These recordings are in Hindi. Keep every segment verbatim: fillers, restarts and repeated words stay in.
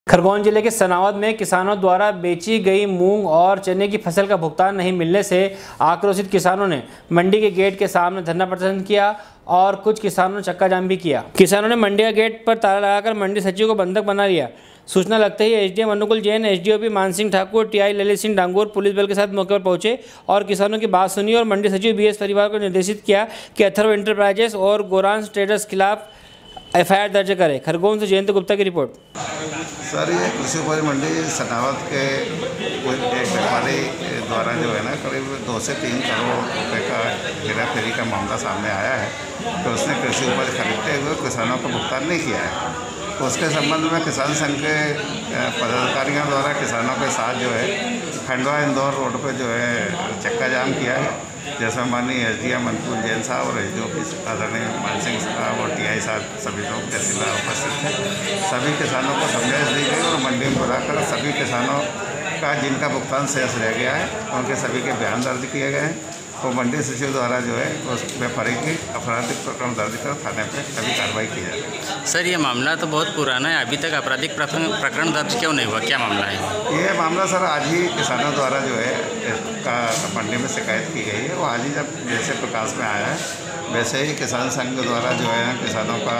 खरगोन जिले के सनावद में किसानों द्वारा बेची गई मूंग और चने की फसल का भुगतान नहीं मिलने से आक्रोशित किसानों ने मंडी के गेट के सामने धरना प्रदर्शन किया और कुछ किसानों ने चक्का जाम भी किया। किसानों ने मंडी का गेट पर ताला लगाकर मंडी सचिव को बंधक बना लिया। सूचना लगते ही SDM Anukul Jain, SDOP Mansingh Thakur, TI Lalit Singh Dangur police बल के साथ मौके पर पहुंचे और किसानों की बात सुनी और मंडी सचिव बीएस परिवार को निर्देशित किया कि अथर्व इंटरप्राइजेस और गोरांस ट्रेडर्स खिलाफ एफ आई आर दर्ज करे। खरगोन से जयंत गुप्ता की रिपोर्ट। सर, ये कृषि उपज मंडी सनावद के एक व्यापारी द्वारा जो है ना करीब दो से तीन करोड़ रुपए का हेरा फेरी का मामला सामने आया है। तो उसने कृषि उपज खरीदते हुए किसानों को भुगतान नहीं किया है। तो उसके संबंध में किसान संघ के पदाधिकारियों द्वारा किसानों के साथ जो है खंडवा इंदौर रोड पर जो है चक्का जाम किया है। जैसा माननीय एस डी एम अनुकूल जैन साहब और एस डी ओ पी आदरणीय मानसिंह साहब और टी आई साहब सभी लोग तहसीलदार उपस्थित थे। सभी किसानों को समझाइश दी गई और मंडी में बुलाकर सभी किसानों का जिनका भुगतान शेष रह गया है उनके सभी के बयान दर्ज किए गए हैं। तो मंडी सचिव द्वारा जो है उस व्यापारी की आपराधिक प्रकरण दर्ज कर थाने पर सभी कार्रवाई की जा रही है। सर, ये मामला तो बहुत पुराना है, अभी तक आपराधिक प्रकरण दर्ज क्यों नहीं हुआ, क्या मामला है? ये मामला सर आज ही किसानों द्वारा जो है का मंडी में शिकायत की गई है। वो आज ही जब जैसे प्रकाश में आया है वैसे ही किसान संघ द्वारा जो है किसानों का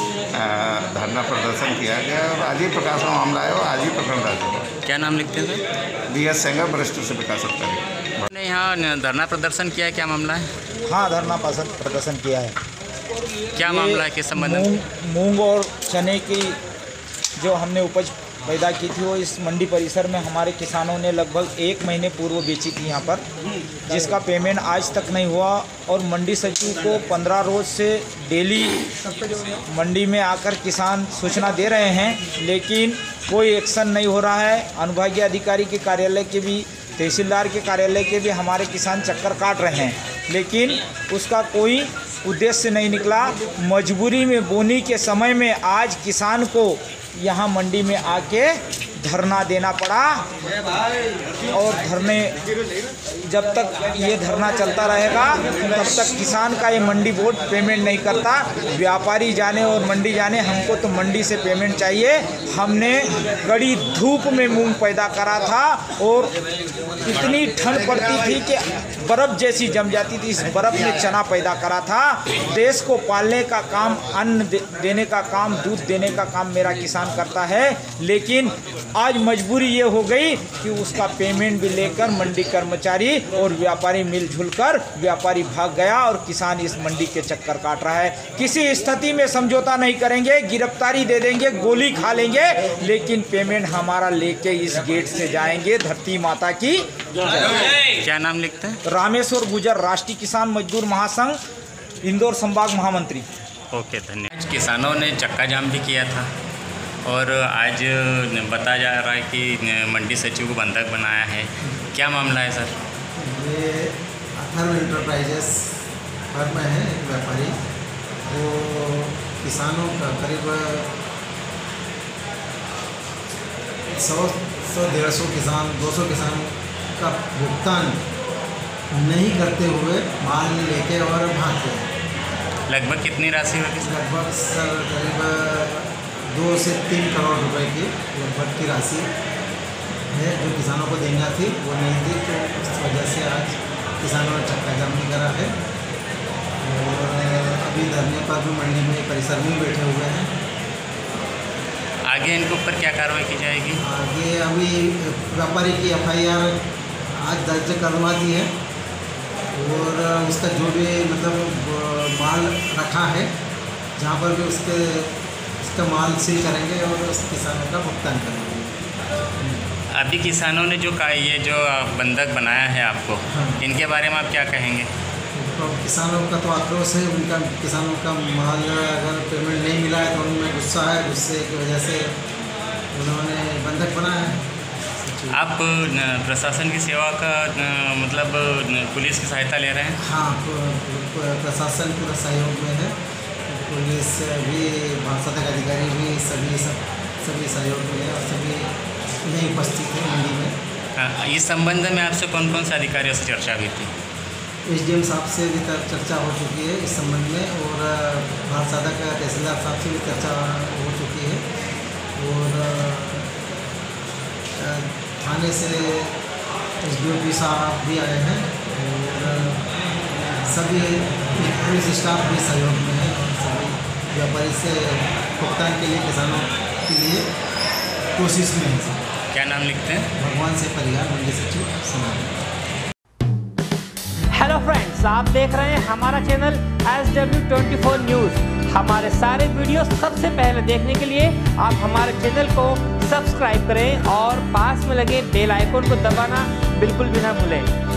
धरना प्रदर्शन किया गया और आज ही प्रकाश में मामला आया और आज ही प्रकरण दर्ज हुआ। क्या नाम लिखते हैं सर? बी एस सेंगर, वरिष्ठ से विकास अधिकारी। ने यहाँ धरना प्रदर्शन किया है, क्या मामला है? हाँ, धरना प्रदर्शन किया है। क्या मामला है, किस संबंध में? मूंग और चने की जो हमने उपज पैदा की थी वो इस मंडी परिसर में हमारे किसानों ने लगभग एक महीने पूर्व बेची थी यहाँ पर, जिसका पेमेंट आज तक नहीं हुआ और मंडी सचिव को पंद्रह रोज से डेली मंडी में आकर किसान सूचना दे रहे हैं, लेकिन कोई एक्शन नहीं हो रहा है। अनुभागीय अधिकारी के कार्यालय के भी, तहसीलदार के कार्यालय के भी हमारे किसान चक्कर काट रहे हैं, लेकिन उसका कोई उद्देश्य नहीं निकला। मजबूरी में बोनी के समय में आज किसान को यहाँ मंडी में आके धरना देना पड़ा और धरने जब तक ये धरना चलता रहेगा तब तक किसान का ये मंडी बोर्ड पेमेंट नहीं करता। व्यापारी जाने और मंडी जाने, हमको तो मंडी से पेमेंट चाहिए। हमने कड़ी धूप में मूंग पैदा करा था और इतनी ठंड पड़ती थी कि बर्फ़ जैसी जम जाती थी। इस बर्फ़ में चना पैदा करा था। देश को पालने का काम, अन्न दे, देने का काम, दूध देने का काम मेरा किसान करता है, लेकिन आज मजबूरी ये हो गई कि उसका पेमेंट भी लेकर मंडी कर्मचारी और व्यापारी मिलजुल कर व्यापारी भाग गया और किसान इस मंडी के चक्कर काट रहा है। किसी स्थिति में समझौता नहीं करेंगे, गिरफ्तारी दे देंगे, गोली खा लेंगे, लेकिन पेमेंट हमारा लेके इस गेट से जाएंगे। धरती माता की। क्या नाम लिखते हैं? रामेश्वर गुजर, राष्ट्रीय किसान मजदूर महासंघ, इंदौर संभाग महामंत्री। ओके, धन्यवाद। किसानों ने चक्का जाम भी किया था और आज बताया जा रहा है कि मंडी सचिव को बंधक बनाया है, क्या मामला है सर? ये अथर्व इंटरप्राइजेस फर्म है, एक व्यापारी, वो किसानों का करीब सौ सौ डेढ़ सौ किसान दो सौ किसान का भुगतान नहीं करते हुए माल लेके और भाग गए। लगभग कितनी राशि होगी? लगभग सर करीब दो से तीन करोड़ रुपए की लगभग की राशि है जो किसानों को देना थी, वो नहीं थी। तो उस वजह से आज किसानों ने चक्का जाम भी करा है और अभी धरने पर भी मंडी में परिसर में बैठे हुए हैं। आगे इनके ऊपर क्या कार्रवाई की जाएगी? आगे अभी व्यापारी की एफ आई आर आज दर्ज करवा दी है और उसका जो भी मतलब माल रखा है जहाँ पर भी उसके उसका माल सील करेंगे और उस किसानों का भुगतान करेंगे। अभी किसानों ने जो कहा, ये जो बंधक बनाया है आपको, हाँ। इनके बारे में आप क्या कहेंगे? तो किसानों का तो आक्रोश है, उनका किसानों का माल अगर पेमेंट नहीं मिला है तो उनमें गुस्सा है, गुस्से की वजह से उन्होंने बंधक बनाया है। आप प्रशासन की सेवा का मतलब पुलिस की सहायता ले रहे हैं? हाँ, प्रशासन पूरा सहयोग में है, पुलिस भी, भाषा अधिकारी भी, सभी सब सभी सहयोग में है और सभी नहीं उपस्थित है मंडी में। इस संबंध में आपसे कौन कौन से अधिकारियों से चर्चा हुई थी? एस डी एम साहब से भी चर्चा हो चुकी है इस संबंध में और भारत सादा का तहसीलदार साहब से भी चर्चा हो चुकी है और थाने से एस डी ओ पी साहब भी आए हैं और सभी पुलिस स्टाफ भी सहयोग में है। सभी व्यापारी से भुगतान के लिए किसानों के लिए कोशिश में है। क्या नाम लिखते हैं? भगवान से परिहार, मंडी सचिव समाज। हेलो फ्रेंड्स, आप देख रहे हैं हमारा channel S W twenty four news. हमारे सारे वीडियो सबसे पहले देखने के लिए आप हमारे चैनल को सब्सक्राइब करें और पास में लगे बेल आइकन को दबाना बिल्कुल भी ना भूलें।